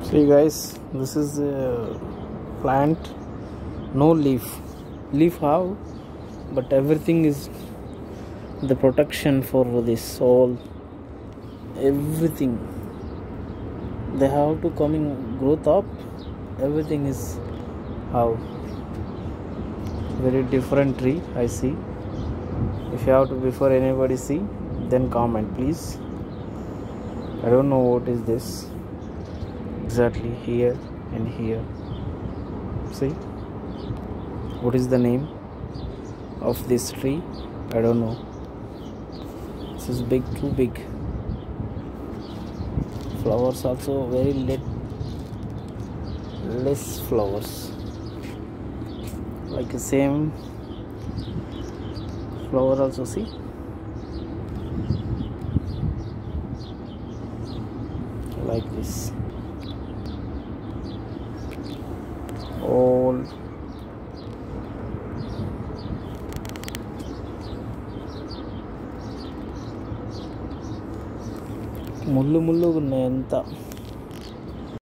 See guys, this is a plant, no leaf have, but everything is the protection for this all, everything they have to coming growth up, everything is how very different tree. I see. If you have to, before anybody see, then comment please. I don't know what is this exactly here and here. See, what is the name of this tree? I don't know. This is big, too big. Flowers also very less flowers, like the same flower also. See, like this all ముళ్ళు ఉన్నాయి అంతా.